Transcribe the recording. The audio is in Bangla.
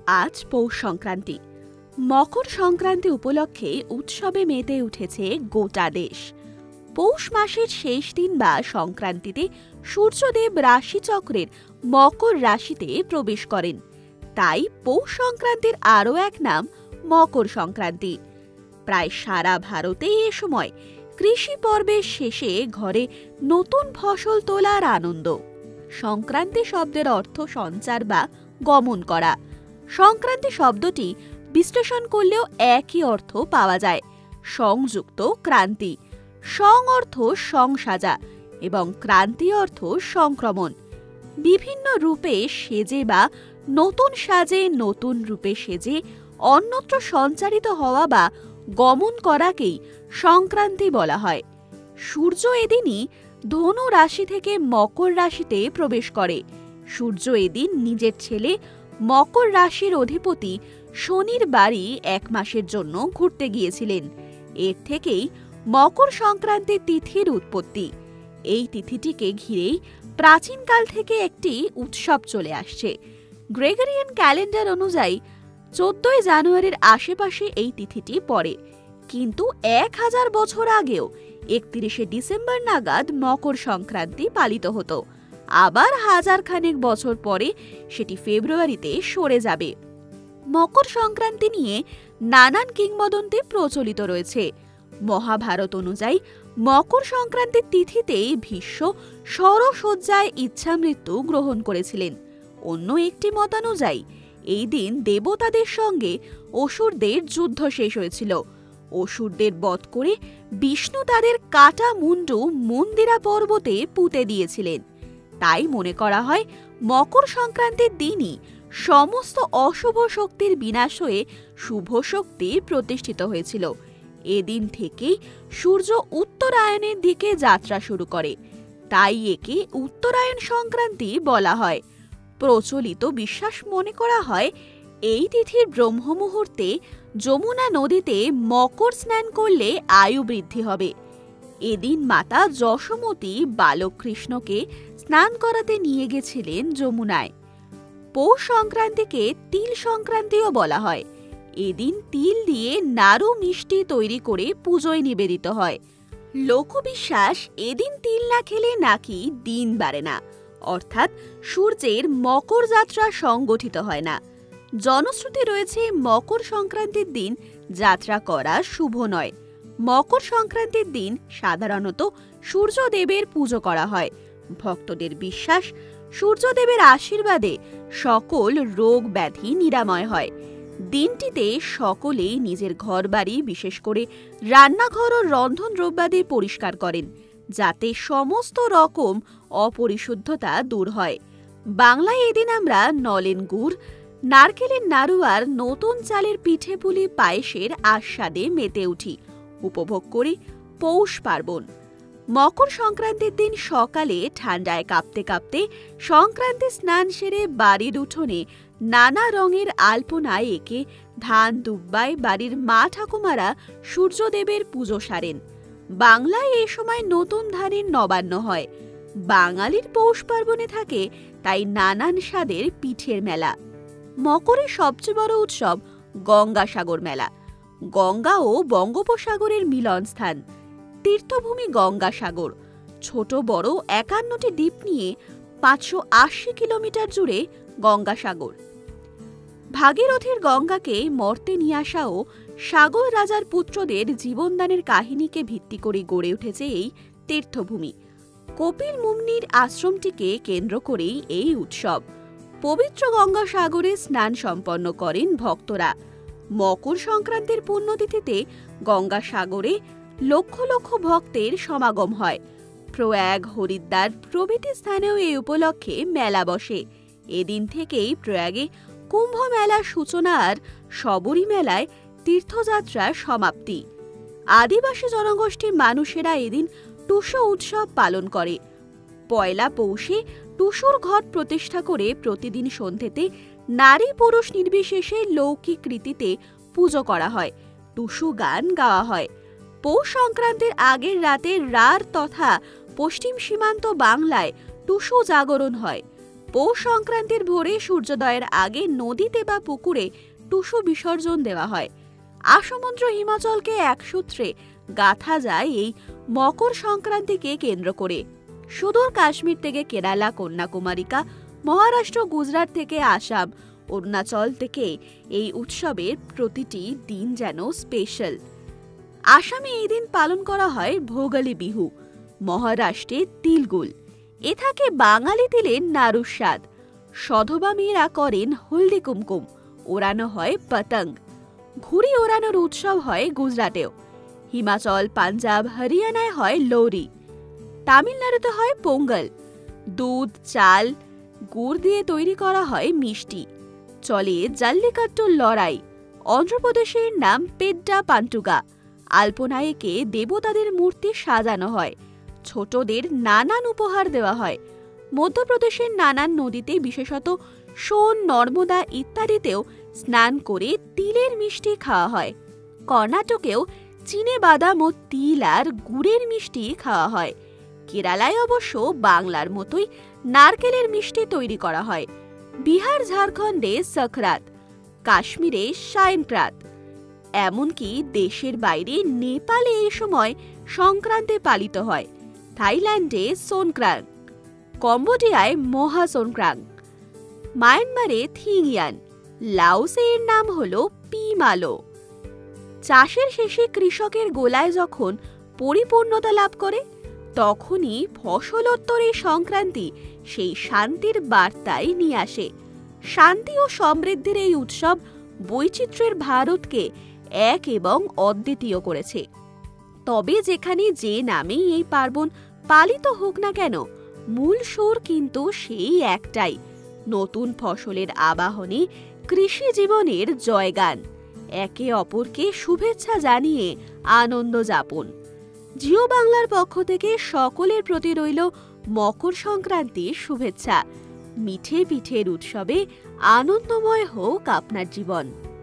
আজ পৌষ সংক্রান্তি। মকর সংক্রান্তি উপলক্ষে উৎসবে মেতে উঠেছে গোটা দেশ। পৌষ মাসের শেষ দিন বা সংক্রান্তিতে সূর্যদেব রাশিচক্রের মকর রাশিতে প্রবেশ করেন। তাই পৌষ সংক্রান্তির আরও এক নাম মকর সংক্রান্তি। প্রায় সারা ভারতে এ সময় কৃষি পর্বের শেষে ঘরে নতুন ফসল তোলার আনন্দ। সংক্রান্তি শব্দের অর্থ সঞ্চার বা গমন করা। সংক্রান্তি শব্দটি বিশ্লেষণ করলেও একই অর্থ পাওয়া যায়। সংযুক্ত ক্রান্তি, সং অর্থ সংসাজা এবং ক্রান্তি অর্থ সংক্রমণ। বিভিন্ন রূপে সেজে বা নতুন সাজে নতুন রূপে সেজে অন্যত্র সঞ্চারিত হওয়া বা গমন করাকেই সংক্রান্তি বলা হয়। সূর্য এদিনই ধনু রাশি থেকে মকর রাশিতে প্রবেশ করে। সূর্য এদিন নিজের ছেলে মকর রাশির অধিপতি শনির বাড়ি 1 মাসের জন্য ঘুরতে গিয়েছিলেন। এর থেকেই মকর সংক্রান্তির তিথির উৎপত্তি। এই তিথিটিকে ঘিরেই প্রাচীনকাল থেকে একটি উৎসব চলে আসছে। গ্রেগরিয়ান ক্যালেন্ডার অনুযায়ী 14 জানুয়ারির আশেপাশে এই তিথিটি পড়ে, কিন্তু 1000 বছর আগেও 31শে ডিসেম্বর নাগাদ মকর সংক্রান্তি পালিত হতো। আবার 1000 খানেক বছর পরে সেটি ফেব্রুয়ারিতে সরে যাবে। মকর সংক্রান্তি নিয়ে নানান কিংবদন্তি প্রচলিত রয়েছে। মহাভারত অনুযায়ী মকর সংক্রান্তির তিথিতেই ভীষ্ম শরশয্যায় ইচ্ছামৃত্যু গ্রহণ করেছিলেন। অন্য একটি মতানুযায়ী এই দিন দেবতাদের সঙ্গে অসুরদের যুদ্ধ শেষ হয়েছিল। অসুরদের বধ করে বিষ্ণু তাদের কাটা মুন্ডু মন্দিরা পর্বতে পুঁতে দিয়েছিলেন। তাই মনে করা হয় মকর সংক্রান্তির দিনই সমস্ত অশুভ শক্তির বিনাশ হয়ে শুভ শক্তি প্রতিষ্ঠিত হয়েছিল। এদিন থেকেই সূর্য উত্তরায়ণের দিকে যাত্রা শুরু করে, তাই একে উত্তরায়ণ সংক্রান্তি বলা হয়। প্রচলিত বিশ্বাস মনে করা হয় এই তিথির ব্রহ্ম মুহূর্তে যমুনা নদীতে মকর স্নান করলে আয়ু বৃদ্ধি হবে। এদিন মাতা যশোমতী বালক কৃষ্ণকে স্নান করাতে নিয়ে গেছিলেন যমুনায়। পৌষ সংক্রান্তিকে তিল সংক্রান্তিও বলা হয়। এদিন তিল দিয়ে নাড়ু মিষ্টি তৈরি করে পুজোয় নিবেদিত হয়। লোকবিশ্বাস এদিন তিল না খেলে নাকি দিন বাড়ে না, অর্থাৎ সূর্যের মকর যাত্রা সংগঠিত হয় না। জনশ্রুতি রয়েছে মকর সংক্রান্তির দিন যাত্রা করা শুভ নয়। মকর সংক্রান্তির দিন সাধারণত সূর্যদেবের পুজো করা হয়। ভক্তদের বিশ্বাস সূর্যদেবের আশীর্বাদে সকল রোগ ব্যাধি নিরাময় হয়। দিনটিতে সকলেই নিজের ঘরবাড়ি, বিশেষ করে রান্নাঘর ও রন্ধন দ্রব্যাদি পরিষ্কার করেন, যাতে সমস্ত রকম অপরিশুদ্ধতা দূর হয়। বাংলায় এদিন আমরা নলেন গুড়, নারকেলের নাড়ু আর নতুন চালের পিঠে পুলি পায়েসের আস্বাদে মেতে উঠি, উপভোগ করি পৌষ পার্বণ। মকর সংক্রান্তির দিন সকালে ঠান্ডায় কাঁপতে কাঁপতে সংক্রান্তি স্নান সেরে বাড়ির উঠোনে নানা রঙের আলপনায় এঁকে ধান দুব্বায় বাড়ির মা ঠাকুমারা সূর্যদেবের পুজো সারেন। বাংলায় এ সময় নতুন ধানের নবান্ন হয়। বাঙালির পৌষ পার্বণে থাকে তাই নানান স্বাদের পিঠের মেলা। মকরের সবচেয়ে বড় উৎসব গঙ্গাসাগর মেলা। গঙ্গা ও বঙ্গোপসাগরের মিলনস্থান, তীর্থভূমি গঙ্গাসাগর। ছোট বড় 51টি দ্বীপ নিয়ে 580 কিলোমিটার জুড়ে গঙ্গাসাগর। ভাগীরথীর গঙ্গাকে মর্তে নিয়ে আসা ও সাগর রাজার পুত্রদের জীবনদানের কাহিনীকে ভিত্তি করে গড়ে উঠেছে এই তীর্থভূমি। কপিল মুনির আশ্রমটিকে কেন্দ্র করেই এই উৎসব। পবিত্র গঙ্গাসাগরে স্নান সম্পন্ন করেন ভক্তরা। মকর সংক্রান্তির পুণ্যতিথিতে গঙ্গাসাগরে লক্ষ লক্ষ ভক্তের সমাগম হয়। প্রয়াগ, হরিদ্বার প্রভৃতি স্থানেও এই উপলক্ষে মেলা বসে। এদিন থেকেই প্রয়াগে কুম্ভ মেলার সূচনা আর শবরী মেলায় তীর্থযাত্রার সমাপ্তি। আদিবাসী জনগোষ্ঠীর মানুষেরা এদিন টুসু উৎসব পালন করে। পয়লা পৌষে টুসুর ঘট প্রতিষ্ঠা করে প্রতিদিন সন্ধ্যেতে নারী পুরুষ নির্বিশেষে লৌকিক রীতিতে পুজো করা হয়। টুসু গান গাওয়া হয়। পৌষ সংক্রান্তির আগের রাতে রার তথা পশ্চিম সীমান্ত বাংলায় টুসু জাগরণ হয়। পৌষ সংক্রান্তির ভোরে সূর্যোদয়ের আগে নদীতে বা পুকুরে টুসু বিসর্জন দেওয়া হয়। আসমুদ্র হিমাচলকে এক সূত্রে গাঁথা যায় এই মকর সংক্রান্তিকে কেন্দ্র করে। সুদূর কাশ্মীর থেকে কেরালা, কন্যাকুমারিকা, মহারাষ্ট্র, গুজরাট থেকে আসাম, অরুণাচল থেকে এই উৎসবের প্রতিটি দিন যেন স্পেশাল। আসামে এই দিন পালন করা হয় ভোগালী বিহু, মহারাষ্ট্রে তিলগুল, এ থাকে বাঙালি তিলের নাড়ুর স্বাদ। সধবা মেয়েরা করেন হলদি কুমকুম, ওড়ানো হয় পতঙ্গ। ঘুড়ি ওড়ানোর উৎসব হয় গুজরাটেও। হিমাচল, পাঞ্জাব, হরিয়ানায় হয় লোরি। তামিলনাড়ুতে হয় পোঙ্গল। দুধ, চাল, গুড় দিয়ে তৈরি করা হয় মিষ্টি। চলে জাল্লিকাট্টুর লড়াই। অন্ধ্রপ্রদেশের নাম পেড্ডা পান্টুগা। আলপনায়কে দেবতাদের মূর্তি সাজানো হয়। ছোটদের নানান উপহার দেওয়া হয়। মধ্যপ্রদেশের নানান নদীতে, বিশেষত সোন, নর্মদা ইত্যাদিতেও স্নান করে তিলের মিষ্টি খাওয়া হয়। কর্ণাটকেও চীনে বাদাম ও তিল আর গুড়ের মিষ্টি খাওয়া হয়। কেরালায় অবশ্য বাংলার মতোই নারকেলের মিষ্টি তৈরি করা হয়। বিহার, ঝাড়খণ্ডে সকরাত, কাশ্মীরে শাইনপ্রাত, এমনকি দেশের বাইরে নেপালে এই সময় সংক্রান্তি পালিত হয়। থাইল্যান্ডে সোনক্রাং, কম্বোডিয়ায় মহা সোনক্রাং, মায়ানমারে থিংয়ান, লাওসে এর নাম হল পিমালো। চাষের শেষে কৃষকের গোলায় যখন পরিপূর্ণতা লাভ করে, তখনই ফসলোত্তর এই সংক্রান্তি সেই শান্তির বার্তাই নিয়ে আসে। শান্তি ও সমৃদ্ধির এই উৎসব বৈচিত্র্যের ভারতকে এক এবং অদ্বিতীয় করেছে। তবে যেখানে যে নামেই এই পার্বণ পালিত হোক না কেন, মূল সুর কিন্তু সেই একটাই, নতুন ফসলের আবাহনে কৃষি জীবনের জয়গান, একে অপরকে শুভেচ্ছা জানিয়ে আনন্দ যাপন। জিও বাংলার পক্ষ থেকে সকলের প্রতি রইল মকর সংক্রান্তির শুভেচ্ছা। মিঠে পিঠের উৎসবে আনন্দময় হোক আপনার জীবন।